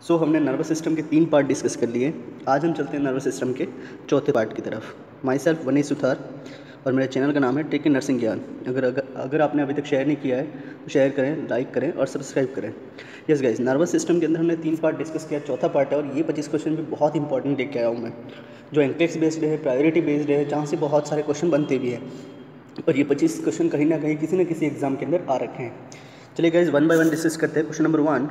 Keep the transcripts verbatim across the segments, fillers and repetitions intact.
सो so, हमने nervous system के तीन पार्ट डिस्कस कर लिए। आज हम चलते हैं नर्वस सिस्टम के चौथे पार्ट की तरफ। माई सेल्फ वनीश सुथार और मेरे चैनल का नाम है टेक इन नर्सिंग ज्ञान। अगर अगर अगर आपने अभी तक शेयर नहीं किया है तो शेयर करें, लाइक करें और सब्सक्राइब करें। यस गाइस, नर्वस सिस्टम के अंदर हमने तीन पार्ट डिस्कस किया, चौथा पार्ट है और ये पच्चीस क्वेश्चन भी बहुत इंपॉर्टेंट लेके आया हूँ मैं, जो एंट्रिक्स बेस्ड है, प्रायोरिटी बेस्ड है, जहाँ से बहुत सारे क्वेश्चन बनते भी हैं। और ये पच्चीस क्वेश्चन कहीं ना कहीं किसी न किसी एग्जाम के अंदर आ रखे हैं। चलिए guys, one by one discuss करते हैं। Question number one,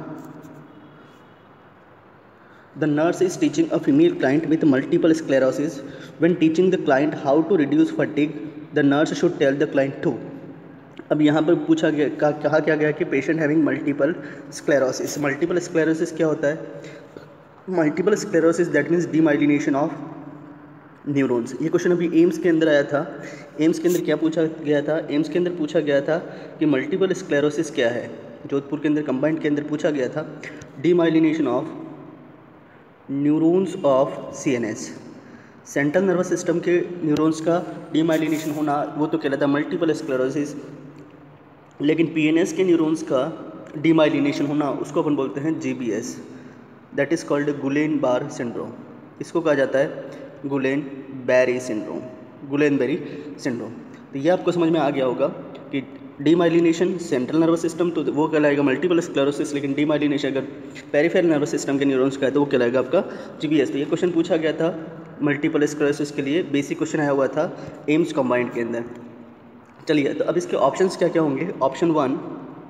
the nurse is teaching a female client with multiple sclerosis. When teaching the client how to reduce fatigue, the nurse should tell the client to. अब यहाँ पर पूछा गया, कहा क्या गया कि patient having multiple sclerosis. Multiple sclerosis क्या होता है? Multiple sclerosis that means demyelination of neurons. ये क्वेश्चन अभी एम्स के अंदर आया था। एम्स के अंदर क्या पूछा गया था? एम्स के अंदर पूछा गया था कि मल्टीपल स्क्लेरोसिस क्या है। जोधपुर के अंदर कंबाइंड के अंदर पूछा गया था demyelination of neurons of CNS. Central nervous system के न्यूरॉन्स का डीमाइलिनेशन होना वो तो कहलाता है मल्टीपल स्क्लेरोसिस, लेकिन पीएनएस के न्यूरॉन्स का डीमाइलिनेशन होना उसको अपन बोलते हैं GBS, that is called Guillain Barre syndrome. इसको कहा जाता है Guillain Barre syndrome, Guillain Barre syndrome. तो ये आपको समझ में आ गया होगा कि डीमाइलिनेशन सेंट्रल नर्वस सिस्टम तो वो कहलाएगा मल्टीपल स्क्लेरोसिस, लेकिन डीमाइलिनेशन अगर पेरिफेरल नर्वस सिस्टम के न्यूरॉन्स का है तो वो कहलाएगा आपका जीबीएस। तो ये क्वेश्चन पूछा गया था मल्टीपल स्क्लेरोसिस के लिए, बेसिक क्वेश्चन आया हुआ था एम्स कंबाइंड के अंदर। चलिए, तो अब इसके ऑप्शंस क्या क्या होंगे? Option one,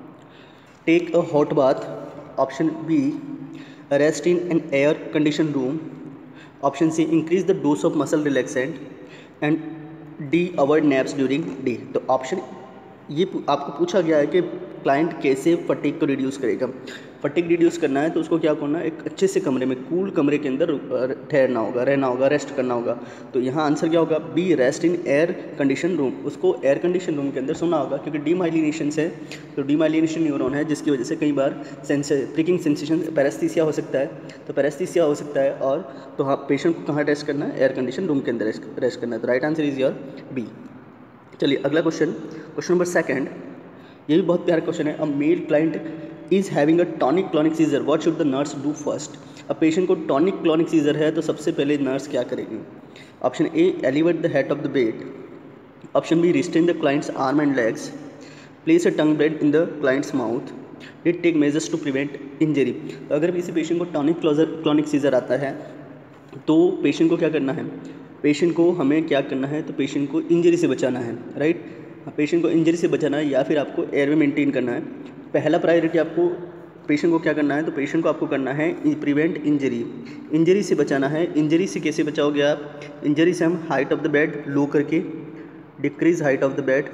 take a hot bath. Option B, rest in an air condition room. Option C, increase the dose of muscle relaxant. And D, avoid naps during day. तो ऑप्शन ये आपको पूछा गया है कि क्लाइंट कैसे फटीग को reduce करेगा। फटीग रिड्यूस करना है तो उसको क्या करना है? एक अच्छे से कमरे में, कूल कमरे के अंदर ठहरना होगा, रहना होगा, रेस्ट करना होगा। तो यहाँ आंसर क्या होगा? B, rest in air condition room. उसको एयर कंडीशन रूम के अंदर सोना होगा, क्योंकि डीमाइलिनेशन से तो डीमाइलिनेशन न्यूरॉन है जिसकी वजह से कई बार सेंस प्रिकिंग सेंसेशन, पैरेस्थीसिया हो सकता है। तो पैरेस्थीसिया हो सकता है और तो हाँ, पेशेंट को कहाँ रेस्ट करना है? एयर कंडीशन रूम के अंदर रेस्ट करना है। तो right answer is your B. चलिए अगला क्वेश्चन, क्वेश्चन नंबर सेकंड। ये भी बहुत प्यारा क्वेश्चन है। A male client is having a tonic clonic seizure, what should the nurse do first? अब पेशेंट को टॉनिक क्लॉनिक सीजर है तो सबसे पहले नर्स क्या करेगी? Option A, elevate the head of the bed. Option B, restrain the client's arm and legs. Place a tongue blade in the client's mouth. Did take measures to prevent injury. अगर किसी patient को tonic clonic scissor आता है तो patient को क्या करना है? पेशेंट को हमें क्या करना है? तो पेशेंट को इंजरी से बचाना है, राइट। पेशेंट को इंजरी से बचाना है या फिर आपको एयरवे मेंटेन करना है। पहला प्रायोरिटी आपको पेशेंट को क्या करना है? तो पेशेंट को आपको करना है प्रिवेंट इंजरी, इंजरी से बचाना है। इंजरी से कैसे बचाओगे आप? इंजरी से हम height of the bed low करके, decrease height of the bed,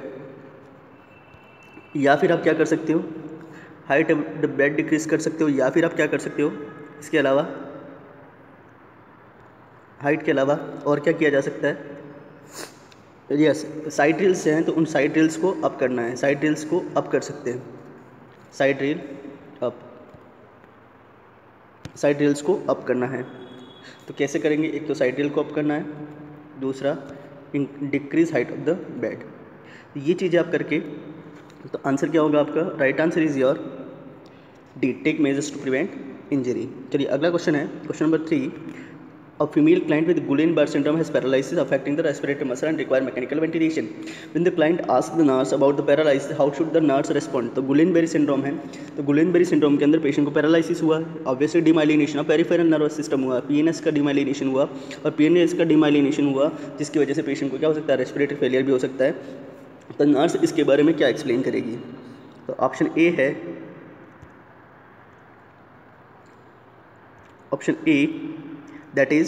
या फिर आप क्या कर सकते हो? Height of the bed decrease कर सकते हो, या फिर आप क्या कर सकते हो? इसके अलावा, हाइट के अलावा और क्या किया जा सकता है? यस, साइड रील्स हैं तो उन साइड रील्स को अप करना है, साइड रील्स को अप कर सकते हैं, side rail up, side rails को अप करना है। तो कैसे करेंगे? एक तो साइड रील को अप करना है, दूसरा decrease height of the bed. ये चीज़ें आप करके तो आंसर क्या होगा आपका? Right answer is your D, take measures to prevent injury. चलिए अगला क्वेश्चन है, question number three. A female client with Guillain-Barré syndrome has paralysis affecting the respiratory muscle and require mechanical ventilation. When the client asks the nurse about the paralysis, how should the nurse respond? तो Guillain-Barré syndrome है, तो Guillain-Barré syndrome के अंदर patient को paralysis हुआ, obviously demyelination of peripheral nervous system हुआ, PNS का demyelination हुआ, और पीएनएस का डीमाइलिनेशन हुआ जिसकी वजह से पेशेंट को क्या हो सकता है? रेस्पिरेटरी फेलियर भी हो सकता है। तो नर्स इसके बारे में क्या एक्सप्लेन करेगी? तो ऑप्शन ए है, option A, that is,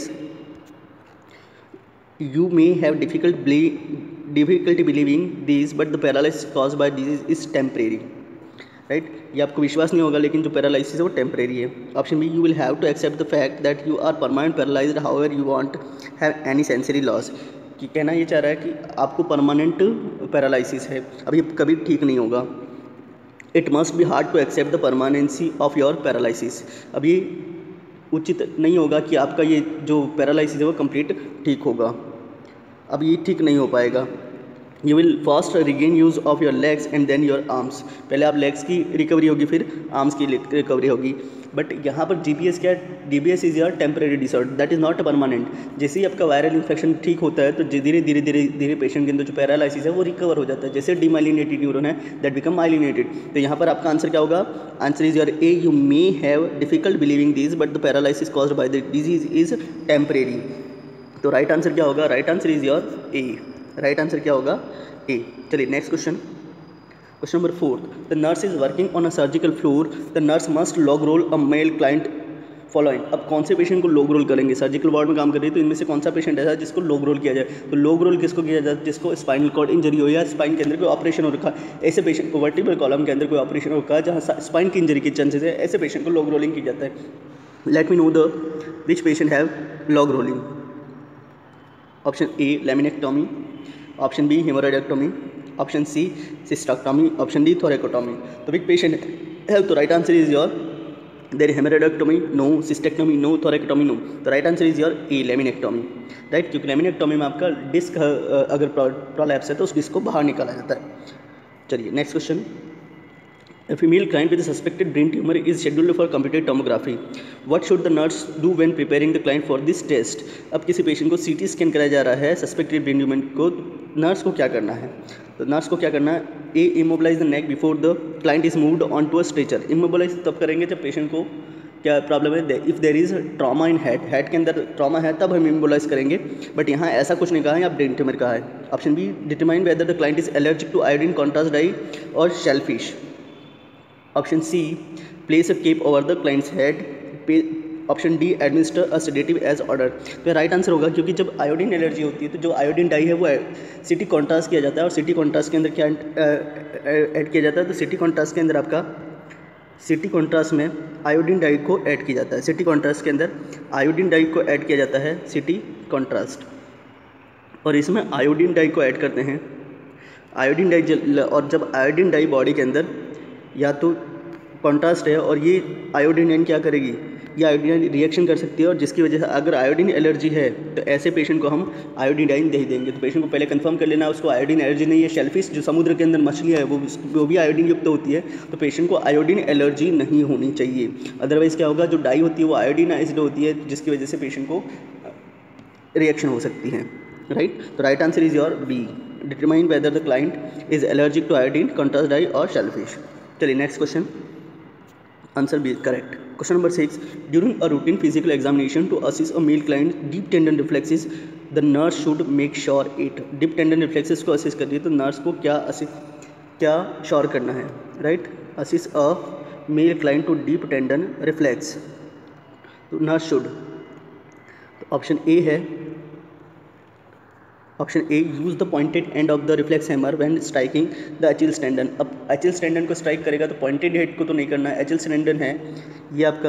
you may have difficult ble- difficulty believing these but the paralysis caused by disease is temporary, right? ये आपको विश्वास नहीं होगा लेकिन जो पैरालिसिस है वो टेम्परेरी है। Option B, you will have to accept the fact that you are permanent paralysed however you won't have any sensory loss. कि कहना ये चाह रहा है कि आपको परमानेंट पैरालिसिस है, अब ये कभी ठीक नहीं होगा। It must be hard to accept the permanency of your paralysis. अब ये उचित नहीं होगा कि आपका ये जो पैरालिसिस है वो कंप्लीट ठीक होगा, अब ये ठीक नहीं हो पाएगा। You will first regain use of your legs and then your arms. पहले आप लेग्स की रिकवरी होगी, फिर आर्म्स की रिकवरी होगी। बट यहाँ पर जी बी एस क्या है, D B S is your temporary disorder, that is not permanent. जैसे ही आपका वायरल इन्फेक्शन ठीक होता है तो धीरे धीरे धीरे धीरे पेशेंट के अंदर जो पैरालिसिस है वो रिकवर हो जाता है। जैसे डीमाइलिनेटेड न्यूरॉन है दैट बिकम माइलिनेटेड। तो यहाँ पर आपका आंसर क्या होगा, answer is your A, you may have difficult believing this but the paralysis caused by the disease is temporary. तो राइट आंसर क्या होगा, right answer is your A, right answer क्या होगा ए। चलिए next question, question number fourth, the nurse is working on a surgical floor, the nurse must log role a male client following. अब कौन से patient को log roll करेंगे, surgical ward में काम कर रही है तो इनमें से कौन सा पेशेंट ऐसा है जिसको लॉग रोल किया जाए। तो लॉग रोल किसको किया जाए, जिसको स्पाइनल कॉर्ड इंजरी हो या स्पाइन के अंदर कोई ऑपरेशन हो रखा है, ऐसे पेशेंट को वर्टिब्रल कॉलम के अंदर कोई ऑपरेशन हो रखा है जहाँ स्पाइन की इंजरी के चांसेस है, ऐसे पेशेंट को लॉग रोलिंग की जाता है। Let me know the which patient have log rolling. Option A laminectomy, option B haemorrhoidectomy, option C cystectomy, option D thoracotomy. तो विच पेशेंट हैव, तो right answer is your there haemorrhoidectomy no, cystectomy no, thoracotomy no. तो right answer is your A laminectomy, right, क्योंकि laminectomy में आपका disc अगर prolapse है तो उस डिस्क को बाहर निकाला जाता है। चलिए next question, A female client with a suspected brain tumor is scheduled for computed tomography. What should the nurse do when preparing the client for this test? अब किसी पेशेंट को सीटी स्कैन कराया जा रहा है सस्पेक्टेड ब्रेन ट्यूमर को, nurse को क्या करना है, तो नर्स को क्या करना है, A immobilise the neck before the client is moved on to a stretcher. Immobilise तब करेंगे जब पेशेंट को क्या प्रॉब्लम है, if there is trauma in head, head के अंदर ट्रॉमा है तब हम इमोबलाइज करेंगे, बट यहाँ ऐसा कुछ नहीं कहा है, यहाँ ब्रेन ट्यूमर कहा है। Option B determine whether the client is allergic to iodine contrast dye और shellfish. Option C place a cap over the client's head. Option D administer a sedative as order. तो right answer होगा, क्योंकि जब iodine allergy होती है तो जो iodine die है वो सिटी कॉन्ट्रास्ट किया जाता है, और सिटी कॉन्ट्रास्ट के अंदर क्या ऐड किया जाता है, तो सिटी कॉन्ट्रास्ट के अंदर आपका सिटी कॉन्ट्रास्ट में आयोडीन डाई को ऐड किया जाता है, सिटी कॉन्ट्रास्ट के अंदर आयोडीन डाई को ऐड किया जाता है, सिटी कॉन्ट्रास्ट, और इसमें आयोडीन डाई को ऐड करते हैं। आयोडीन डाई, और जब आयोडीन डाई बॉडी के अंदर या तो कॉन्ट्रास्ट है और ये आयोडीन क्या करेगी, ये आयोडीन रिएक्शन कर सकती है, और जिसकी वजह से अगर आयोडीन एलर्जी है तो ऐसे पेशेंट को हम आयोडीन दे देंगे। तो पेशेंट को पहले कंफर्म कर लेना है उसको आयोडीन एलर्जी नहीं है। शेलफिश जो समुद्र के अंदर मछलियाँ है वो वो भी आयोडीन युक्त होती है, तो पेशेंट को आयोडीन एलर्जी नहीं होनी चाहिए। अदरवाइज़ क्या होगा, जो डाई होती है वो आयोडीनाइज्ड होती है, जिसकी वजह से पेशेंट को रिएक्शन हो सकती है, राइट। तो right answer is your B, determine whether the client is allergic to iodine, contrast dye और शेलफिश। चलिए next question, answer B correct. Question number six, during a routine physical examination to assist a male client deep tendon reflexes the nurse should make sure it. Deep tendon reflexes को assist कर रही है तो nurse को क्या assist क्या sure करना है, right, assist a male client to deep tendon reflex, तो नर्स शुड, तो ऑप्शन ए है, option A use the pointed end of the reflex hammer when striking the Achilles tendon. अब Achilles tendon को strike करेगा तो pointed head को तो नहीं करना है, अचिल्स टेंडन है ये आपका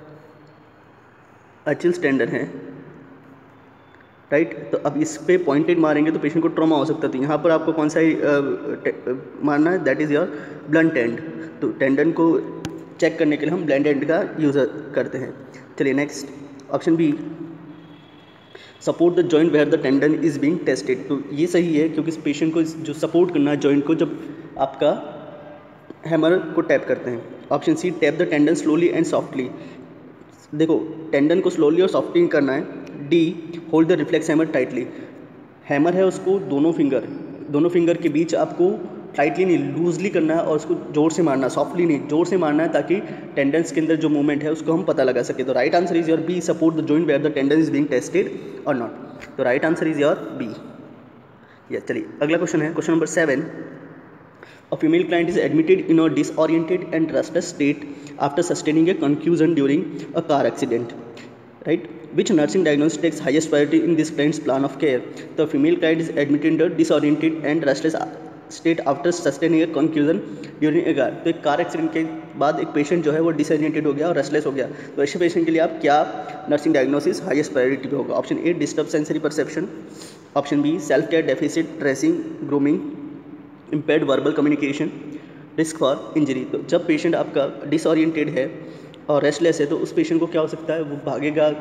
अचिल्स टेंडन है, राइट। तो अब इस पे पॉइंटेड मारेंगे तो पेशेंट को ट्रॉमा हो सकता है, तो यहाँ पर आपको कौन सा मारना है, that is your blunt end. तो टेंडन को चेक करने के लिए हम ब्लंट एंड का यूज़ करते हैं। चलिए next, option B support the joint where the tendon is being tested. तो ये सही है, क्योंकि इस पेशेंट को जो सपोर्ट करना है जॉइंट को जब आपका हैमर को टैप करते हैं। Option C tap the tendon slowly and softly. देखो टेंडन को स्लोली और सॉफ्टली करना है। D hold the reflex hammer tightly. Hammer है उसको दोनों फिंगर दोनों फिंगर के बीच आपको टाइटली नहीं, लूजली करना है, और उसको जोर से मारना, सॉफ्टली नहीं, जोर से मारना है, ताकि टेंडन्स के अंदर जो मूवमेंट है उसको हम पता लगा सके। तो right answer is your B, support the joint where the tendon is being tested और नॉट। तो right answer is your B. या चलिए अगला क्वेश्चन है, question number seven. A female client is admitted in a disoriented and restless state after sustaining a concussion during a car accident. Right? Which nursing diagnosis takes highest priority in this client's plan of care? The female client is admitted in a disoriented and restless state after sustaining a concussion during a car. तो एक car accident के बाद एक patient जो है वो disoriented हो गया और रेस्टलेस हो गया, तो ऐसे पेशेंट के लिए आप क्या नर्सिंग डायग्नोसिस हाईएस्ट प्रायोरिटी पे होगा? Option A disturb sensory perception, option B self care deficit dressing grooming, impaired verbal communication, risk for injury. तो जब पेशेंट आपका डिसओरिएंटेड है और रेस्टलेस है तो उस पेशेंट को क्या हो सकता है, वो भागेगा,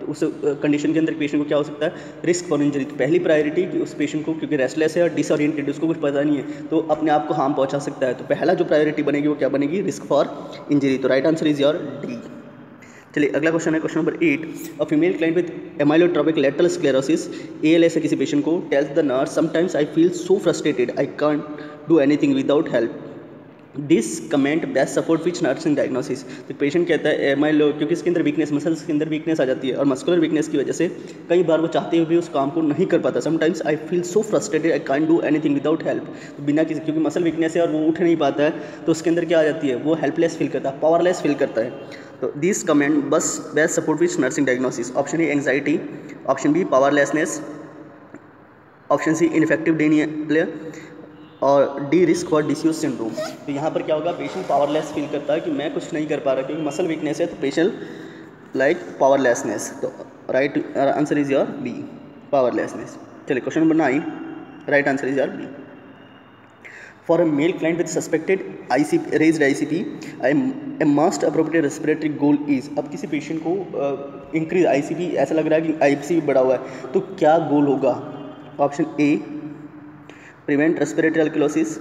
तो उस कंडीशन के अंदर पेशेंट को क्या हो सकता है, रिस्क फॉर इंजरी। तो पहली प्रायोरिटी कि उस पेशेंट को, क्योंकि रेस्टलेस है और डिसओरिएंटेड, उसको कुछ पता नहीं है, तो अपने आप को हार्म पहुंचा सकता है। तो पहला जो प्रायोरिटी बनेगी वो क्या बनेगी, रिस्क फॉर इंजरी। तो right answer is your D. चलिए अगला क्वेश्चन है, question number eight. A female client with amyotrophic lateral sclerosis, A L S है किसी पेशेंट को, tells the nurse sometimes I feel so frustrated I can't do anything without help. This comment best support which nurse in diagnosis. तो patient कहता है एमाइलो, क्योंकि इसके अंदर weakness, muscles के अंदर वीकनेस आ जाती है और मस्कुलर वीकनेस की वजह से कई बार वो चाहते हुए भी उस काम को नहीं कर पाता। Sometimes I feel so frustrated I can't do anything without help. तो बिना किसी, क्योंकि मसल वीकनेस है और वो उठ नहीं पाता है, तो उसके अंदर क्या आ जाती है, वो हेल्पलेस फील करता है, पावरलेस फील करता है। तो this comment bus best support which nursing diagnosis. Option A anxiety, option B powerlessness, option C ineffective denial और D risk for disuse syndrome. तो यहाँ पर क्या होगा, पेशेंट पावरलेस फील करता है कि मैं कुछ नहीं कर पा रहा, क्योंकि मसल वीकनेस है, तो पेशेंट लाइक पावरलेसनेस। तो right answer is your B, powerlessness. चलिए question number nine, right answer is your B. For a male client with suspected I C P, raised I C P, a, a must appropriate respiratory goal is। अब किसी patient को increase uh, I C P, ऐसा लग रहा है कि I C P बढ़ा हुआ है, तो क्या गोल होगा। Option A prevent respiratory alkalosis,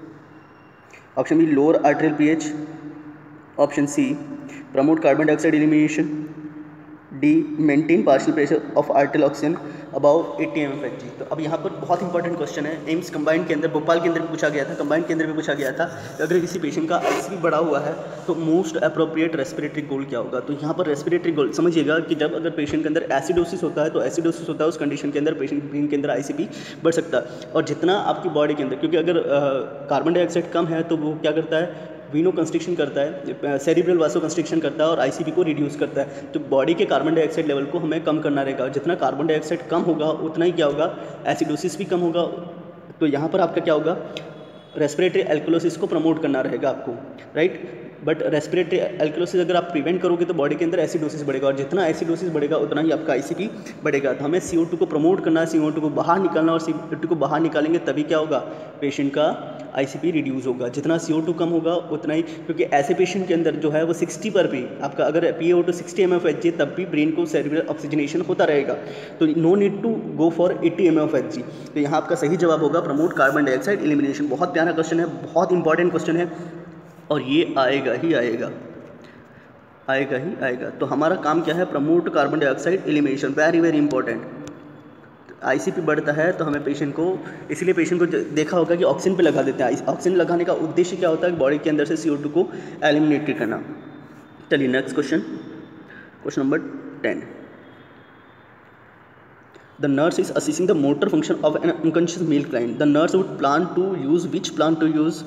option B lower arterial pH, option C promote carbon dioxide elimination, D maintain partial pressure of arterial oxygen above eighty M F H G. तो अब यहाँ पर बहुत इंपॉर्टेंट क्वेश्चन है, AIIMS combined के अंदर, भोपाल के अंदर भी पूछा गया था, कंबाइंड के अंदर भी पूछा गया था कि अगर किसी पेशेंट का आईसीपी बढ़ा हुआ है तो मोस्ट अप्रोप्रिएट रेस्पिरेटरी गोल क्या होगा। तो यहाँ पर रेस्पिरेटरी गोल समझिएगा कि जब अगर पेशेंट के अंदर एसिडोसिस होता है, तो एसिडोसिस होता है उस कंडीशन के अंदर पेशेंट ब्रेन के अंदर आईसीपी बढ़ सकता है। और जितना आपकी बॉडी के अंदर, क्योंकि अगर कार्बन डाइऑक्साइड कम है तो वो क्या करता है, वीनो कंस्ट्रिक्शन करता है, सेरिब्रल वासो कंस्ट्रिक्शन करता है और आईसीपी को रिड्यूस करता है। तो बॉडी के कार्बन डाइऑक्साइड लेवल को हमें कम करना रहेगा, जितना कार्बन डाइऑक्साइड कम होगा उतना ही क्या होगा, एसिडोसिस भी कम होगा। तो यहाँ पर आपका क्या होगा, रेस्पिरेटरी एल्कोलोसिस को प्रमोट करना रहेगा आपको, राइट। बट रेस्पिरेटरी एल्कोलोसिस अगर आप प्रिवेंट करोगे तो बॉडी के अंदर एसिडोसिस बढ़ेगा, और जितना एसिडोसिस बढ़ेगा उतना ही आपका आईसीपी बढ़ेगा। तो हमें सी ओ टू को प्रमोट करना है, सी ओ टू को बाहर निकालना, और सी ओ टू को बाहर निकालेंगे तभी क्या होगा, पेशेंट का आईसीपी रिड्यूस होगा। जितना सी ओ टू कम होगा उतना ही, क्योंकि ऐसे पेशेंट के अंदर जो है वो सिक्सटी पर भी आपका अगर P O two sixty M F H G, तब भी ब्रेन को सेरिब्रल ऑक्सीजनेशन होता रहेगा। तो no need to go for eighty M F H G. तो यहाँ आपका सही जवाब होगा प्रमोट कार्बन डाइऑक्साइड एलिमिनेशन। बहुत प्यारा क्वेश्चन है, बहुत इंपॉर्टेंट क्वेश्चन है, और ये आएगा ही आएगा, आएगा ही आएगा। तो हमारा काम क्या है, promote carbon dioxide elimination, very very important. ICP बढ़ता है तो हमें पेशेंट को, इसलिए पेशेंट को देखा होगा कि ऑक्सीजन पे लगा देते हैं। ऑक्सीजन लगाने का उद्देश्य क्या होता है, बॉडी के अंदर से सी ओ टू को एलिमिनेट करना। चलिए next question, question number ten. The nurse is assessing the motor function of an unconscious male client. The nurse would plan to use which plan to use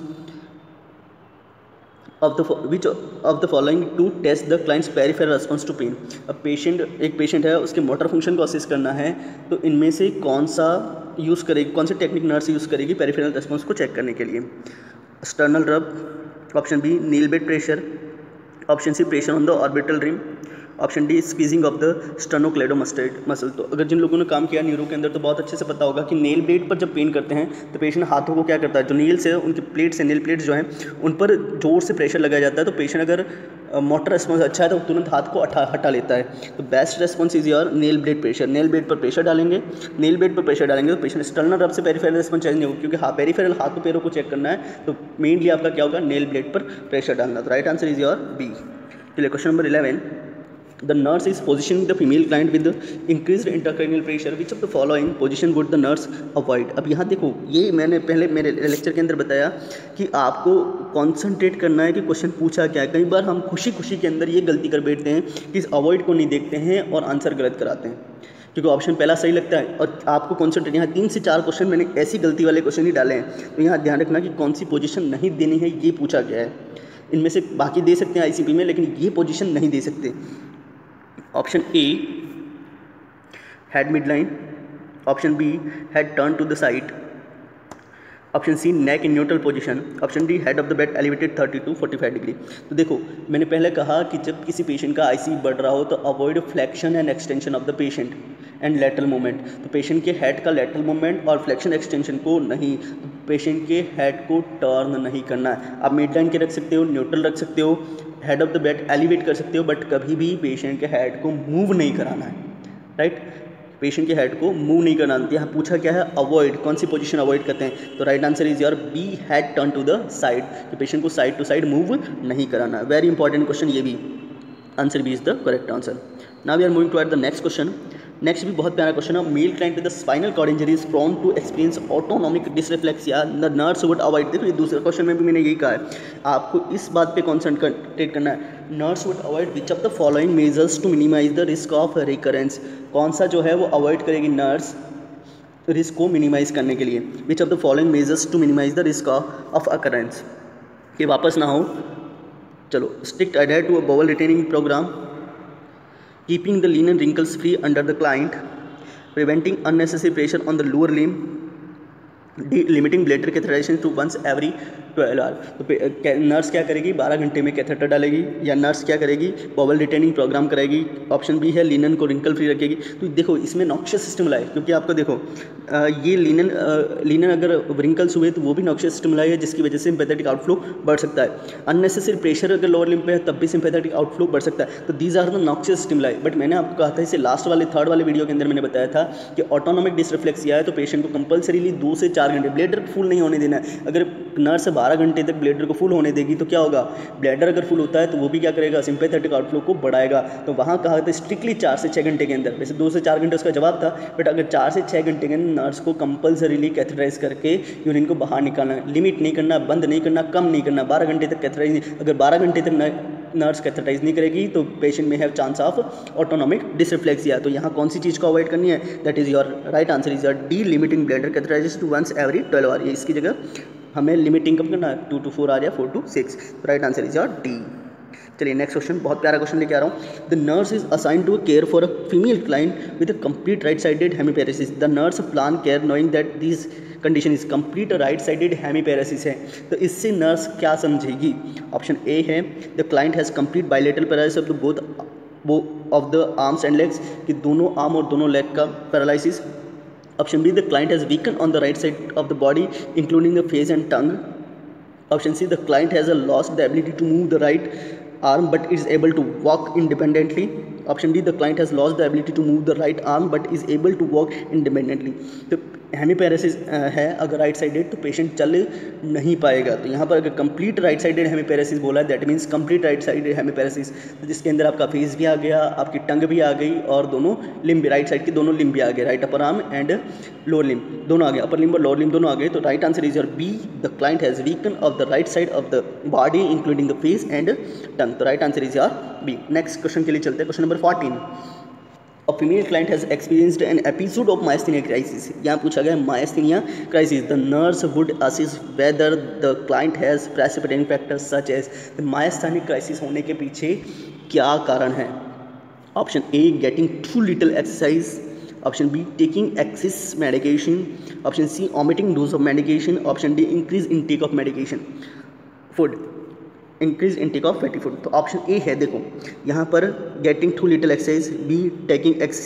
of the which of the following to test the client's peripheral response to pain। अब patient, एक patient है, उसके motor function को assess करना है, तो इनमें से कौन सा यूज़ करेगी, कौन सी टेक्निक नर्स यूज़ करेगी पेरिफेरल रेस्पॉन्स को चेक करने के लिए। Sternal rub, option B nail bed pressure, option C pressure on the orbital rim, option D squeezing of the sternocleidomastoid muscle. तो अगर जिन लोगों ने काम किया न्यूरो के अंदर तो बहुत अच्छे से पता होगा कि नेल ब्लेड पर जब पेन करते हैं तो पेशेंट हाथों को क्या करता है, जो नील्स है उनके प्लेट्स से, नेल प्लेट्स जो हैं उन पर जोर से प्रेशर लगाया जाता है। तो पेशेंट अगर मोटर रेस्पॉन्स अच्छा है तो तुरंत हाथ को हटा हटा लेता है। तो best response is your nail blade pressure. Nail blade पर प्रेशर डालेंगे, नेल ब्लेड पर प्रेशर डालेंगे तो पेशेंट स्टर्नल रब से पेरिफेरल रेस्पॉन्स चेंज नहीं होगा, क्योंकि हाँ पेरिफेरल हाथों पैरों को चेक करना है, तो मेनली आपका क्या होगा, नेल ब्लेड पर प्रेशर डालना। तो right answer is your B. चलिए question number eleven. The nurse is positioning the female client with increased intracranial pressure. Which of the following position would the nurse avoid? अब यहाँ देखो, ये मैंने पहले मेरे लेक्चर के अंदर बताया कि आपको कॉन्सेंट्रेट करना है कि क्वेश्चन पूछा क्या है। कई बार हम खुशी खुशी के अंदर ये गलती कर बैठते हैं कि इस अवॉइड को नहीं देखते हैं और आंसर गलत कराते हैं, क्योंकि ऑप्शन पहला सही लगता है और आपको कॉन्सेंट्रेट, यहाँ तीन से चार क्वेश्चन मैंने ऐसी गलती वाले क्वेश्चन ही डाले हैं। तो यहाँ ध्यान रखना कि कौन सी पोजीशन नहीं देनी है, ये पूछा गया है। इनमें से बाकी दे सकते हैं आईसीपी में, लेकिन ये पोजीशन नहीं दे सकते। Option A head mid line, option B head turn to the side, option C neck in neutral position, option D head of the bed elevated thirty to forty five degree. तो देखो मैंने पहले कहा कि जब किसी पेशेंट का IC बढ़ रहा हो तो avoid flexion and extension of the patient and lateral movement. तो पेशेंट के हेड का लेटरल मूवमेंट और फ्लेक्शन एक्सटेंशन को नहीं, तो पेशेंट के हेड को टर्न नहीं करना है। आप मिड लाइन के रख सकते हो, न्यूट्रल रख सकते हो, head of the bed elevate कर सकते हो, बट कभी भी पेशेंट के हेड को मूव नहीं कराना है। राइट, पेशेंट के हेड को मूव नहीं करना। यहाँ पूछा क्या है, अवॉइड, कौन सी पोजीशन अवॉइड करते हैं, तो right answer is your B, head turn to the side, कि पेशेंट को साइड टू साइड मूव नहीं कराना। वेरी इंपॉर्टेंट क्वेश्चन ये भी, answer B is the correct answer. Now we are moving to at the next question. Next भी बहुत प्यारा question है, male client with the spinal cord injury is prone to experience autonomic dysreflexia, the nurse would avoid. देखो ये दूसरे question में भी मैंने यही कहा है, आपको इस बात पे कॉन्सेंट्रेट करना है, nurse would avoid which of the following measures to minimize the risk of recurrence, कौन सा जो है वो अवॉइड करेगी नर्स रिस्क को मिनिमाइज करने के लिए, which of the following measures to minimize the risk of occurrence, कि वापस ना हो। चलो, strict adhere to a bowel retaining program, keeping the linen wrinkles free under the client, preventing unnecessary pressure on the lower limb, limiting bladder catheterization to once every twelve hour. तो नर्स क्या करेगी, बारह घंटे में कैथेटर डालेगी, या nurse क्या करेगी, बॉवल रिटेनिंग प्रोग्राम कराएगी। ऑप्शन बी है लिनन को रिंकल फ्री रखेगी। तो देखो इसमें नॉक्शियस स्टिमुलाई, क्योंकि आपको देखो आ, ये लिनन लिनन अगर रिंकल्स हुए तो वो भी नॉक्शियस स्टिमुलाई है, जिसकी वजह से सिंपैथेटिक आउटफ्लो बढ़ सकता है। अननेसेसरी प्रेशर अगर लोअर लिम्ब पे है तब भी सिंपैथेटिक आउटफ्लो बढ़ सकता है। तो these are the noxious stimuli. But मैंने आपको कहा था, इसे लास्ट वाले थर्ड वाले वीडियो के अंदर मैंने बताया था कि ऑटोनॉमिक डिसरिफ्लेक्सिया है तो पेशेंट को कंपल्सरीली दो से चार घंटे ब्लेडर फुल नहीं होने देना है। अगर नर्स बारह घंटे तक ब्लेडर को फुल होने देगी तो क्या होगा, ब्लेडर अगर फुल होता है तो वो भी क्या करेगा, सिंपैथेटिक आउटफ्लो को बढ़ाएगा। तो वहाँ कहा था स्ट्रिक्टली चार से छः घंटे के अंदर, वैसे दो से चार घंटे उसका जवाब था, बट अगर चार से छः घंटे के अंदर नर्स को कंपल्सरीली कैथेटराइज करके यूरिन को बाहर निकालना है। लिमिट नहीं करना, बंद नहीं करना, कम नहीं करना, बारह घंटे तक कैथेटराइज नहीं। अगर बारह घंटे तक नर्स कैथेटराइज नहीं करेगी तो पेशेंट में have chance of autonomic dysreflexia. तो यहाँ कौन सी चीज़ को अवॉइड करनी है, that is your right answer is your D, limiting bladder catheterization to once every twelve hour. ये इसकी जगह हमें लिमिटिंग कब करना है, टू टू फोर आर या four to six. Right answer is your D. चलिए नेक्स्ट क्वेश्चन, बहुत प्यारा क्वेश्चन लेके आ रहा हूँ। The nurse is assigned to care for a female client with a complete right sided hemiparesis. The nurse plan care knowing that this condition is complete right sided hemiparesis है। तो इससे nurse क्या समझेगी? Option A है the client has complete bilateral paralysis of the both वो of the arms and legs, कि दोनों arm और दोनों लेग का paralysis. Option B, the client has weakened on the right side of the body, including the face and tongue. Option C, the client has lost the ability to move the right arm but is able to walk independently. Option D, the client has lost the ability to move the right arm but is able to walk independently. तो हेमीपैरेसिस है अगर right sided तो patient चल नहीं पाएगा। तो यहाँ पर अगर कंप्लीट राइट साइडेड हेमीपैरेसिस बोला है, that means complete right sided hemiparesis, तो जिसके अंदर आपका फेस भी आ गया, आपकी टंग भी आ गई और दोनों लिम्ब भी, राइट साइड की दोनों लिम्ब भी आ गए, right upper arm and lower limb दोनों आ गए, अपर लिम्ब और लोअर लिम्ब दोनों आ गए। तो right answer is your B, the client has weaken of the right side of the body including the face and tongue. तो right answer is your B. Next question के लिए चलते हैं, question number fourteen. A female client has experienced an episode of myasthenia crisis. यहाँ पूछा गया myasthenia crisis. The nurse would assess whether the client has precipitating factors such as the myasthenic crisis होने के पीछे क्या कारण है? Option A, getting too little exercise. Option B, taking excess medication. Option C, omitting dose of medication. Option D, increase intake of medication. Food. Increase intake of fatty food. तो option A है, देखो यहाँ पर getting too little exercise, B taking ex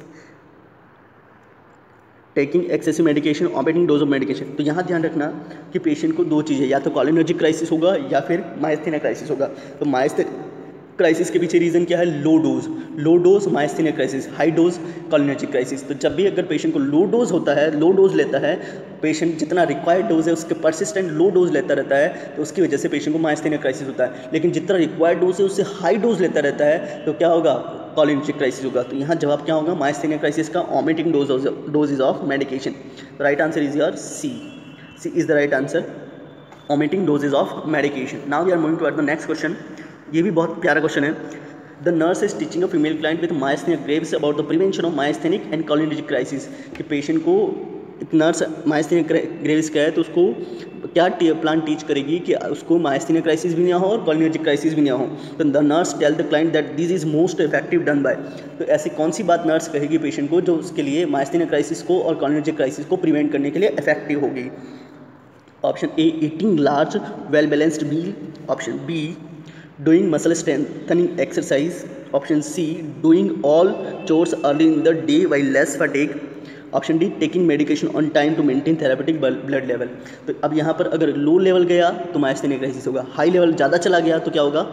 taking excessive medication, omitting dose of medication. तो यहाँ ध्यान रखना कि पेशेंट को दो चीज़ें, या तो कॉलिनर्जिक क्राइसिस होगा या फिर मायस्थेनिया क्राइसिस होगा। तो मायस्थेनिया क्राइसिस के पीछे रीज़न क्या है? Low dose, low dose myasthenia crisis, high dose cholinergic crisis. तो जब भी अगर पेशेंट को लो डोज होता है, लो डोज लेता है पेशेंट, जितना रिक्वायर्ड डोज है उसके परसिस्टेंट लो डोज लेता रहता है, तो उसकी वजह से पेशेंट को मायस्थेनिया क्राइसिस होता है। लेकिन जितना रिक्वायर्ड डोज है उससे हाई डोज लेता रहता है तो क्या होगा? कॉलिनर्जिक क्राइसिस होगा। तो यहाँ जवाब क्या होगा? मायस्थेनिया क्राइसिस का omitting dose doses of medication. Right answer is your C, C is the right answer, omitting doses of medication. Now we are moving to the next question. ये भी बहुत प्यारा क्वेश्चन है। The nurse is teaching a female client with myasthenia graves about the prevention of myasthenic and cholinergic crisis. कि patient को nurse myasthenia graves का है तो उसको क्या प्लान टीच करेगी कि उसको मायस्थेनिया क्राइसिस भी ना हो और कॉलिनर्जिक क्राइसिस भी ना हो। तो the nurse tell the client that this is most effective done by. तो ऐसी कौन सी बात नर्स कहेगी पेशेंट को जो उसके लिए मायस्थेनिया क्राइसिस को और कॉलिनर्जिक क्राइसिस को प्रिवेंट करने के लिए इफेक्टिव होगी? Option A, eating large well balanced meal. Option B, doing muscle strengthening exercise. Option C, doing all chores early in the day while less fatigue. Option D, taking medication on time to maintain therapeutic blood level. तो अब यहाँ पर अगर लो level गया तो myasthenia crisis होगा, high level ज़्यादा चला गया तो क्या होगा?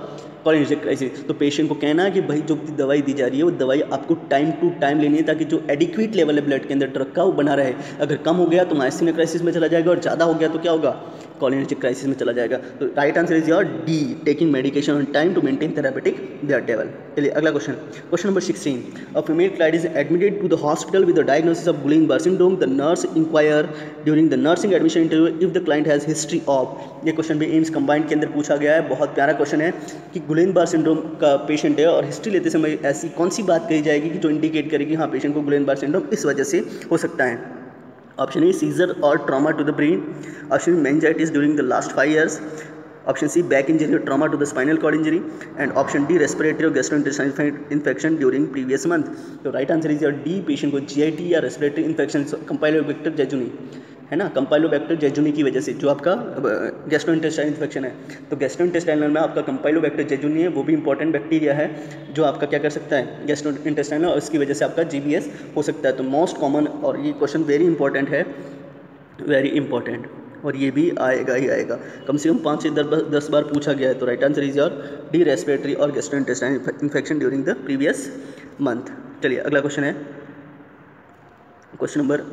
कॉलिनर्जिक क्राइसिस, तो पेशेंट को कहना है कि भाई जो दवाई दी जा रही है वो दवाई आपको टाइम टू टाइम लेनी है, ताकि जो एडिक्वेट लेवल है ब्लड के अंदर ड्रग का वो बना रहे। अगर कम हो गया तो माइस्थीनिया क्राइसिस में चला जाएगा, और ज़्यादा हो गया तो क्या होगा, कॉलिनर्जिक क्राइसिस में चला जाएगा। तो right answer is your D, taking medication on time to maintain therapeutic blood level. चलिए अगला क्वेश्चन, question number sixteen, a female client is admitted to the hospital with the diagnosis of Guillain Barre syndrome, the nurse inquire during the nursing admission interview if the client has history of. ये question भी AIIMS combined के अंदर पूछा गया है, बहुत प्यारा question है कि गुइलेन-बर्रे सिंड्रोम का पेशेंट है और हिस्ट्री लेते समय ऐसी कौन सी बात कही जाएगी कि जो इंडिकेट करेगी हाँ पेशेंट को गुइलेन-बर्रे सिंड्रोम इस वजह से हो सकता है। ऑप्शन ए सीजर और trauma to the brain, option B meningitis during the last five years, option C back injury और trauma to the spinal cord injury, and option D respiratory और gastrointestinal infection during previous month. तो right answer is your D, patient को GIT या respiratory infection campylobacter jejuni है ना, कंपाइलोबैक्टर jejuni की वजह से जो आपका गैस्ट्रोइंटेस्टाइनल इन्फेक्शन है। तो गैस्ट्रोइंटेस्टाइनल में आपका कंपाइलोबैक्टर जेजुनी है, वो भी इंपॉर्टेंट बैक्टीरिया है जो आपका क्या कर सकता है गैस्ट्रोइंटेस्टाइनल, और इसकी वजह से आपका जीबीएस हो सकता है। तो मोस्ट कॉमन, और ये क्वेश्चन वेरी इंपॉर्टेंट है, वेरी इंपॉर्टेंट, और ये भी आएगा ही आएगा, कम से कम पाँच से दस बार पूछा गया है। तो right answer is your D, respiratory और gastrointestinal infection during the previous month. चलिए अगला क्वेश्चन है question number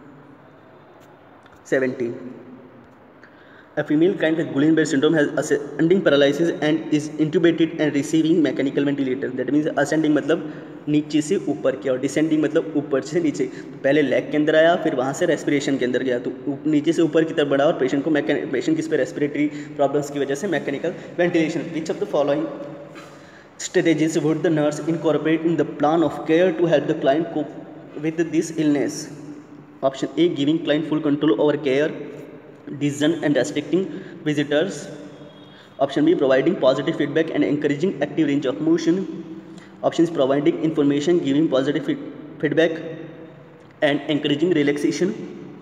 seventeen. A female client with Guillain-Barré syndrome has ascending paralysis and is intubated and receiving mechanical ventilator. That means ascending मतलब नीचे से ऊपर की, और डिसेंडिंग मतलब ऊपर से नीचे। तो पहले लेग के अंदर आया, फिर वहाँ से रेस्पिरेशन के अंदर गया, तो नीचे से ऊपर की तरफ बढ़ा, और पेशेंट को पेशेंट किस पे रेस्पिरेटरी प्रॉब्लम्स की वजह से mechanical ventilation. Which of the following strategies would the nurse incorporate in the plan of care to help the client cope with this illness? Option A, giving client full control over care, decision and restricting visitors. Option B, providing positive feedback and encouraging active range of motion. Option is providing information, giving positive feedback and encouraging relaxation.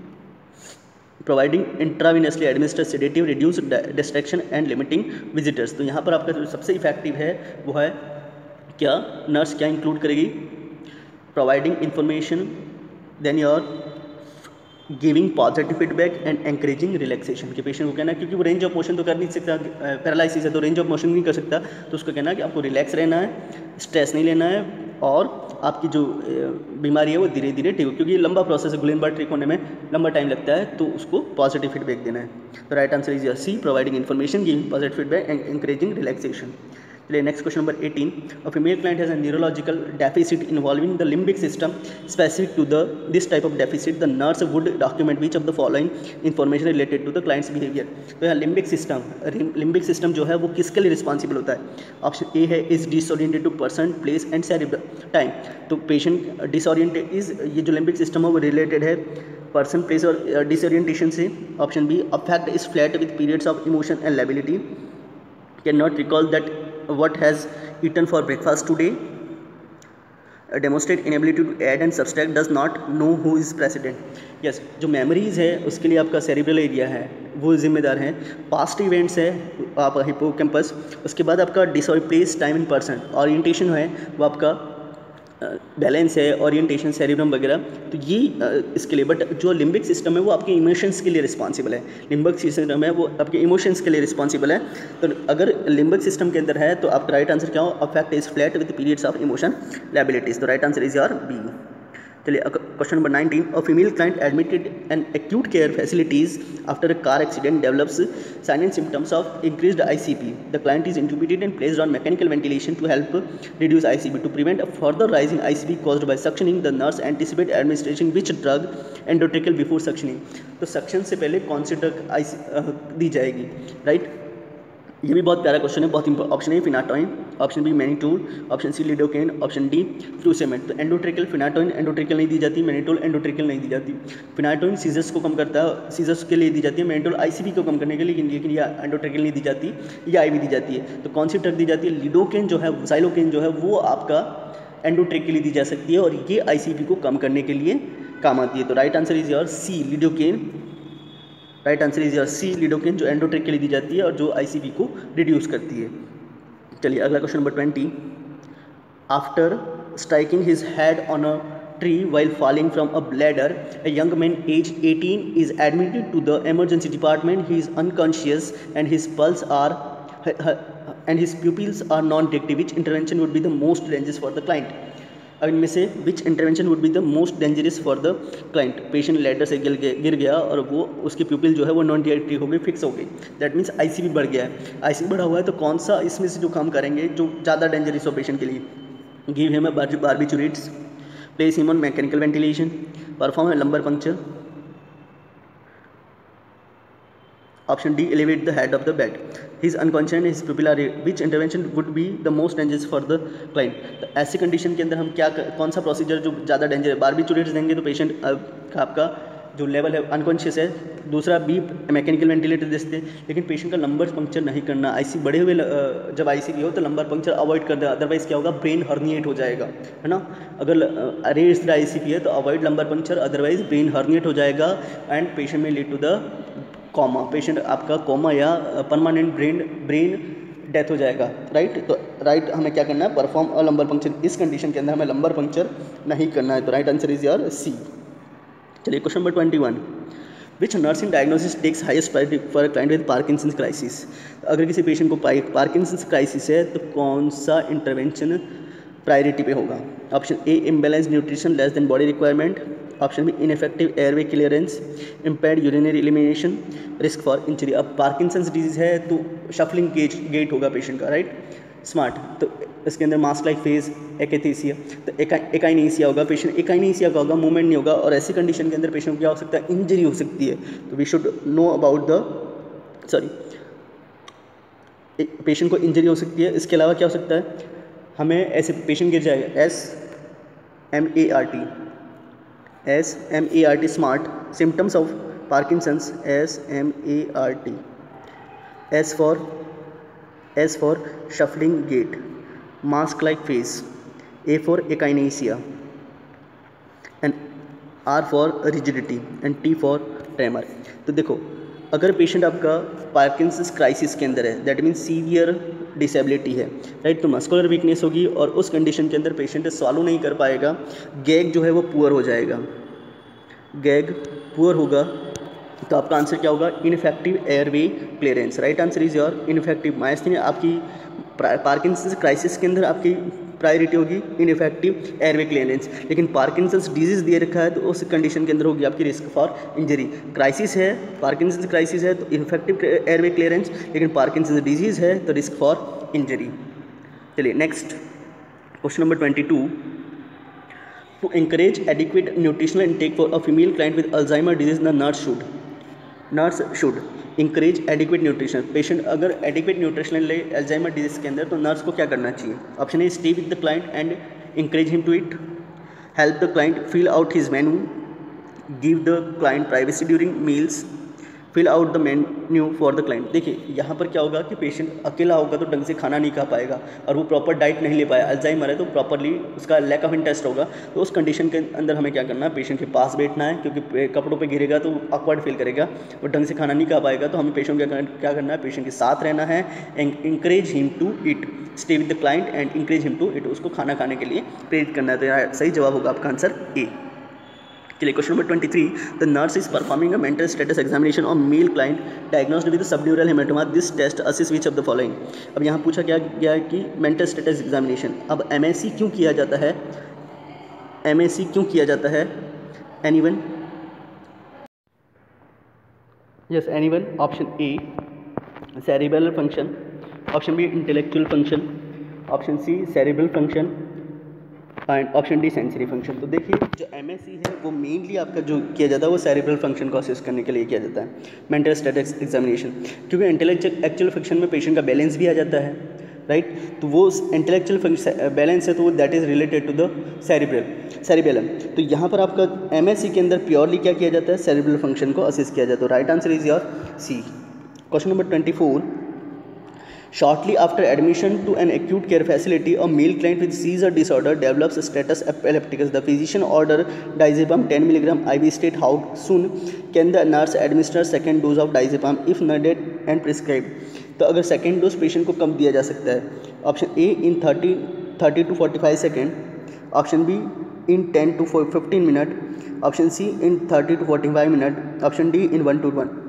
Providing intravenously administered sedative, reduce distraction and limiting visitors. तो यहाँ पर आपका जो सबसे effective है वो है क्या, नर्स क्या इंक्लूड करेगी, providing information, then your giving positive feedback and encouraging relaxation. के पेशेंट को कहना है, क्योंकि वो रेंज ऑफ मोशन तो कर नहीं सकता, पैरालिसिस है तो रेंज ऑफ मोशन नहीं कर सकता, तो उसको कहना है कि आपको रिलैक्स रहना है, स्ट्रेस नहीं लेना है, और आपकी जो बीमारी है वो धीरे धीरे ठीक हो, क्योंकि ये लंबा प्रोसेस है, गुइलेन-बर्रे ठीक होने में लंबा टाइम लगता है, तो उसको पॉजिटिव फीडबैक देना है। तो right answer is C, providing information, giving positive feedback and encouraging relaxation. चलिए next question number eighteen, a female client has a neurological deficit involving the limbic system specific to the this type of deficit, the nurse would document which of the following information related to the client's behaviour. तो यहाँ limbic system, limbic system जो है वो किसके लिए responsible होता है? Option A है is disoriented to person, place and cerebral time. तो पेशेंट डिसओरिएंटेड इज, ये जो लिम्बिक सिस्टम है वो रिलेटेड है पर्सन, प्लेस और डिसओरिएंटेशन से। Option B, affect is flat with periods of emotion and lability, can not recall that what has eaten for breakfast today, uh, demonstrate inability to add and subtract, does not know who is president. yes, जो memories है उसके लिए आपका cerebral area है वो जिम्मेदार है, past events है आप हिपोकैम्पस, उसके बाद आपका disorder place time and person, orientation है वो आपका बैलेंस है, ओरिएंटेशन सेरिब्रम वगैरह, तो ये इसके लिए। बट जो लिम्बिक सिस्टम है वो आपके इमोशंस के लिए रिस्पॉन्सिबल है, लिम्बिक सिस्टम है वो आपके इमोशंस के लिए रिस्पॉन्सिबल है। तो अगर लिम्बिक सिस्टम के अंदर है तो आपका राइट आंसर क्या हो, affect is flat with periods of emotion labilities. तो right answer is your B. चलिए question number nineteen, a female client admitted an acute care facilities after a car accident develops sign and symptoms of increased ICP, the client is intubated and placed on mechanical ventilation to help reduce ICP, to prevent a further rising ICP caused by suctioning, the nurse anticipate administration which drug एंडोट्रिकल before suctioning. तो suction से पहले कौन सी drug IC दी जाएगी, right? ये भी बहुत प्यारा question है, बहुत important. Option A phenytoin, option B mannitol, option C lidocaine, option D furosemide. तो एंडोट्रिकल, फिनाटोइन एंडोट्रिकल नहीं दी जाती, मैनिटोल एंडोट्रिकल नहीं दी जाती। फिनाटोइन सीजर्स को कम करता है, सीजर्स के लिए दी जाती है, मैनिटोल आईसीपी को कम करने के लिए, लेकिन लेकिन या एंडोट्रिकल नहीं दी जाती, या आईवी दी जाती है। तो कौन सी ड्रग दी जाती है? लिडोकेन जो है, साइलोकेन जो है वो आपका एंडोट्रिकली दी जा सकती है, और ये आईसीपी को कम करने के लिए काम आती है। तो right answer is your C, lidocaine. Right answer is your C, lidocaine, जो एंडोट्रिक के लिए दी जाती है और जो आईसीपी को रिड्यूस करती है। चलिए अगला question number twenty, after striking his head on a tree while falling from a ladder, a young man aged eighteen is admitted to the emergency department. He is unconscious and his pulse are and his pupils are non detective, which intervention would be the most dangerous for the client. अब इनमें से which intervention would be the most dangerous for the client. Patient ladder से गिर गिर गया और वो उसकी प्यूपिल जो है वो नॉन डिटेक्टिव हो गई, फिक्स हो गई, दैट मीन्स आईसीवी बढ़ गया है। आईसीवी बढ़ा हुआ है तो कौन सा इसमें से जो काम करेंगे जो ज़्यादा डेंजरस हो पेशेंट के लिए? Give him a barbiturates, place him on mechanical ventilation, perform a lumbar puncture, option D, elevate the head of the bed. He is unconscious, his pupil are, which intervention would be the most dangerous for the client? तो ऐसी condition के अंदर हम क्या कौन सा procedure जो ज़्यादा डेंजर है? बारबिटूरेट्स देंगे तो पेशेंट का आपका जो लेवल है अनकॉन्शियस है। दूसरा बी, मैकेनिकल वेंटिलेटर देते हैं, लेकिन पेशेंट का लंबर पंक्चर नहीं करना। आईसी बढ़े हुए जब आईसीवी हो तो लंबर पंक्चर अवॉइड कर दे, अदरवाइज क्या होगा, ब्रेन हर्निएट हो जाएगा, है ना। अगर रेस्ड आईसीवी है तो avoid lumbar puncture, otherwise brain herniate हो जाएगा एंड पेशेंट में lead to the coma, patient आपका कॉमा या परमानेंट ब्रेन ब्रेन डेथ हो जाएगा, राइट। तो राइट हमें क्या करना है, परफॉर्म अ लंबर पंक्चर। इस कंडीशन के अंदर हमें लंबर पंक्चर नहीं करना है, तो right answer is your C. चलिए question number twenty one, which nursing diagnosis takes highest priority for a client with Parkinson's crisis. अगर किसी पेशेंट को पार्किंसंस क्राइसिस है तो कौन सा इंटरवेंशन प्रायोरिटी पे होगा? Option A, imbalance nutrition less than body requirement, option B, ineffective airway clearance, impaired urinary elimination, risk for injury. अब पार्किंसंस डिजीज़ है तो शफलिंग गेट गेट होगा पेशेंट का, राइट, स्मार्ट। तो इसके अंदर मास्क लाइक फेस, एकेथीसिया, तो एकाइनेसिया होगा, पेशेंट एकाइनेसिया का होगा, मूवमेंट नहीं होगा, और ऐसी कंडीशन के अंदर पेशेंट को क्या हो सकता है, इंजरी हो सकती है। तो we should know about the sorry patient को इंजरी हो सकती है। इसके अलावा क्या हो सकता है, हमें ऐसे पेशेंट गिर जाएगा, S M A R T, S M A R T smart, symptoms of Parkinson's, S M A R T, S for S for shuffling gait, mask like face, A for akinesia, and R for rigidity, and T for tremor. तो देखो, अगर patient आपका Parkinson's crisis के अंदर है, that means severe disability है, right, तो muscular weakness होगी और उस कंडीशन के अंदर पेशेंट सॉल्व नहीं कर पाएगा, गैग जो है वो पुअर हो जाएगा, गैग पुअर होगा, तो आपका आंसर क्या होगा, ineffective airway clearance. Right answer is your ineffective myasthenia. आपकी पार्किंसंस क्राइसिस के अंदर आपकी प्रायोरिटी होगी इनफेक्टिव एयरवे क्लियरेंस, लेकिन पार्किंसंस डिजीज़ दिए रखा है तो उस कंडीशन के अंदर होगी आपकी रिस्क फॉर इंजरी। क्राइसिस है, पार्किंसंस क्राइसिस है तो इनफेक्टिव एयरवे क्लियरेंस, लेकिन पार्किंसंस डिजीज़ है तो रिस्क फॉर इंजरी। चलिए next question number twenty two, to encourage adequate nutritional intake for a female client with Alzheimer disease, the nurse should nurse should encourage adequate nutrition। Patient अगर adequate nutrition ले Alzheimer disease के अंदर तो nurse को क्या करना चाहिए? Option A, stay with the client and encourage him to eat, help the client fill out his menu, give the client privacy during meals, fill out the menu for the client. देखिए यहाँ पर क्या होगा कि patient अकेला होगा तो ढंग से खाना नहीं खा पाएगा और वो प्रॉपर डाइट नहीं ले पाया, अल्जाइमर है तो प्रॉपरली उसका लैक ऑफ इंटरेस्ट होगा। तो उस कंडीशन के अंदर हमें क्या करना है, पेशेंट के पास बैठना है, क्योंकि कपड़ों पे गिरेगा तो ऑकवर्ड फील करेगा और ढंग से खाना नहीं खा पाएगा। तो हमें पेशेंट क्या क्या करना है, पेशेंट के साथ रहना है and encourage him to eat, stay with the client and encourage him to eat, उसको खाना खाने के लिए प्रेरित करना है। तो यहाँ सही जवाब होगा आपका आंसर ए। चलिए question number twenty three, the nurse is performing a mental status examination on male client diagnosed with subdural haematoma, this test assist which of the following. अब यहाँ पूछा क्या गया है कि मेंटल स्टेटस एग्जामिनेशन। अब MSC क्यों किया जाता है, एमएससी क्यों किया जाता है, anyone? Yes anyone. Option A cerebral function, option B intellectual function, option C cerebral function and option D sensory function. तो देखिए जो एमएससी है वो मेनली आपका जो किया जाता है वो सेरिब्रल फंक्शन को असिस्ट करने के लिए किया जाता है मेंटल स्टेटस एग्जामिनेशन, क्योंकि इंटेलेक्चुअल एक्चुअल फंक्शन में पेशेंट का बैलेंस भी आ जाता है, राइट। तो वो इंटेलेक्चुअल फंक्शन बैलेंस है तो वो that is related to the cerebral cerebellum. तो यहाँ पर आपका एमएससी के अंदर प्योरली क्या किया जाता है, सेरिब्रल फंक्शन को असिस्ट किया जाता है। Right answer is your C. Question number twenty four, shortly after admission to an acute care facility, a male client with seizure disorder develops status epilepticus. The physician order diazepam ten milligram I V state. How soon can the nurse administer second dose of diazepam if needed and prescribed? तो अगर second dose patient को कब दिया जा सकता है? Option A in thirty thirty to forty five second, option B in ten to fifteen minute, option C in thirty to forty five minute, option D in one to one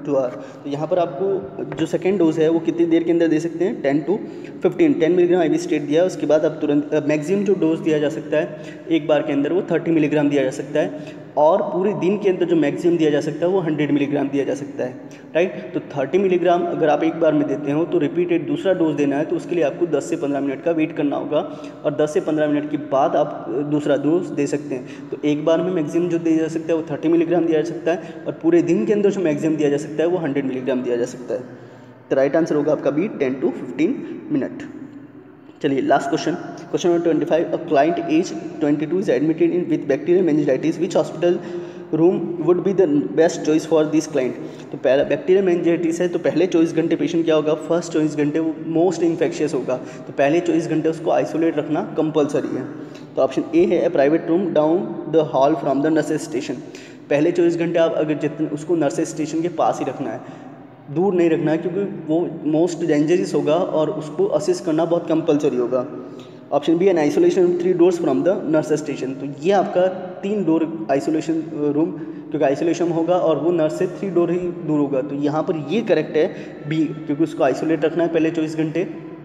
to hour. तो यहाँ पर आपको जो second dose है वो कितनी देर के अंदर दे सकते हैं, ten to fifteen ten milligram I V stat दिया। उसके बाद अब तुरंत मैक्सिमम जो डोज दिया जा सकता है एक बार के अंदर वो थर्टी मिलीग्राम दिया जा सकता है, और पूरे दिन के अंदर जो मैक्सिमम दिया जा सकता है वो हंड्रेड मिलीग्राम दिया जा सकता है, राइट। तो थर्टी मिलीग्राम अगर आप एक बार में देते हो तो रिपीटेड दूसरा डोज देना है, तो उसके लिए आपको दस से पंद्रह मिनट का वेट करना होगा, और दस से पंद्रह मिनट के बाद आप दूसरा डोज दे सकते हैं। तो एक बार में मैक्सिमम जो दिया जा सकता है वो थर्टी मिलीग्राम दिया जा सकता है, और पूरे दिन के अंदर जो मैक्सिमम दिया जा सकता है वो हंड्रेड मिलीग्राम दिया जा सकता है। तो राइट आंसर होगा आपका B, ten to fifteen minute. चलिए last question, question number twenty five. A client age twenty two is admitted in with bacterial meningitis, which hospital room would be the best choice for this client. तो पहला bacterial meningitis है, तो पहले चौबीस घंटे patient क्या होगा, first चौबीस घंटे वो मोस्ट इन्फेक्शियस होगा, तो पहले चौबीस घंटे उसको आइसोलेट रखना कंपलसरी है। तो ऑप्शन ए है a private room down the hall from the nurses station. पहले चौबीस घंटे आप अगर जितने उसको नर्सेस स्टेशन के पास ही रखना है, दूर नहीं रखना है, क्योंकि वो मोस्ट डेंजरस होगा और उसको असिस्ट करना बहुत कंपलसरी होगा। Option B an isolation three doors from the nurse station. तो ये आपका तीन डोर आइसोलेशन रूम, क्योंकि आइसोलेशन होगा और वो नर्स से थ्री डोर ही दूर होगा। तो यहाँ पर ये करेक्ट है बी, क्योंकि उसको आइसोलेट रखना है पहले चौबीस घंटे।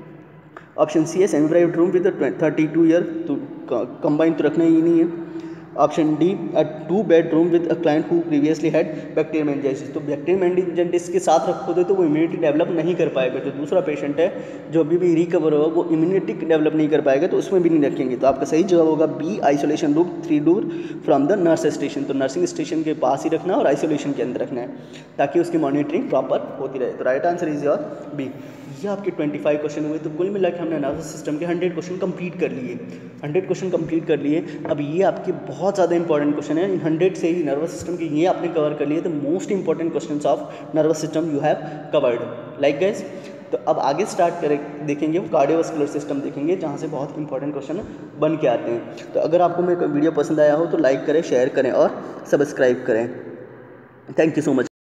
ऑप्शन सी है semi private room with thirty two year, तो कंबाइन तो रखना ही नहीं है। Option D a two bed room with a client who previously had bacterial meningitis. तो बैक्टीरियल मेनिंजाइटिस के साथ रखोगे तो वो इम्यूनिटी डेवलप नहीं कर पाएगा। जो दूसरा पेशेंट है जो अभी भी रिकवर होगा वो इम्यूनिटी डेवलप नहीं कर पाएगा, तो उसमें भी नहीं रखेंगे। तो आपका सही जवाब होगा B, isolation room three door from the nurse station. तो नर्सिंग स्टेशन के पास ही रखना और आइसोलेशन के अंदर रखना है, ताकि उसकी मॉनिटरिंग प्रॉपर होती रहे। तो right answer is your B. ये आपके पच्चीस क्वेश्चन हुए। तो कुल मिला के हमने नर्वस सिस्टम के हंड्रेड क्वेश्चन कंप्लीट कर लिए हंड्रेड क्वेश्चन कंप्लीट कर लिए। अब ये आपके बहुत ज़्यादा इंपॉर्टेंट क्वेश्चन है, इन हंड्रेड से ही नर्वस सिस्टम के ये आपने कवर कर लिए। The most important questions of nervous system you have covered like guys. तो अब आगे स्टार्ट करें देखेंगे कार्डियोवास्कुलर सिस्टम देखेंगे, जहाँ से बहुत इंपॉर्टेंट क्वेश्चन बन के आते हैं। तो अगर आपको मेरा वीडियो पसंद आया हो तो लाइक करें, शेयर करें और सब्सक्राइब करें। Thank you so much.